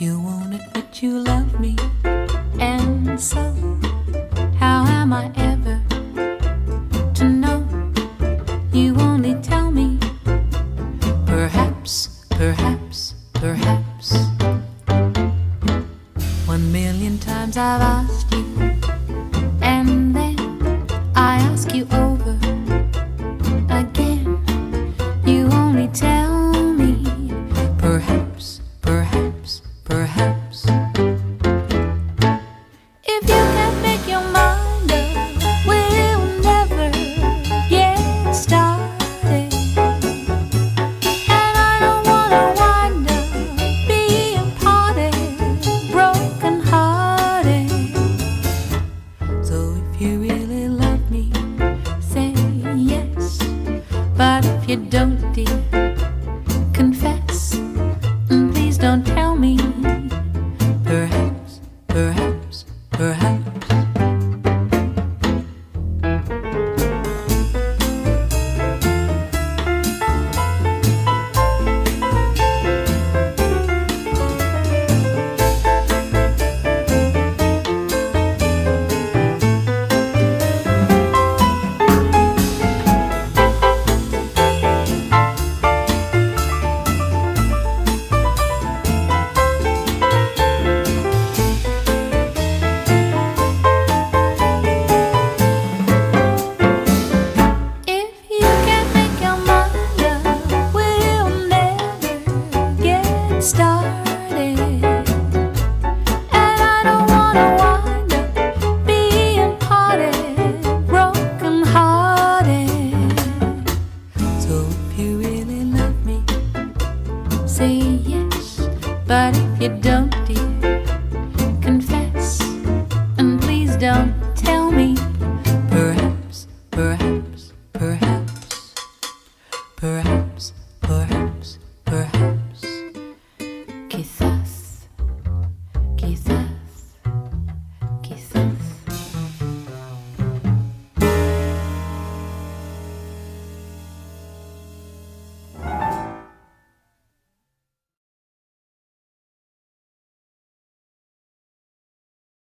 You won't admit you love me, and so how am I ever to know? You only tell me perhaps, perhaps, perhaps. 1,000,000 times I've asked you, and then I ask you over again. You only tell me perhaps, perhaps, perhaps. If you can't make your mind up, we'll never get started. And I don't wanna wind up being parted, broken hearted. So if you really love me, say yes. But if you don't, dear,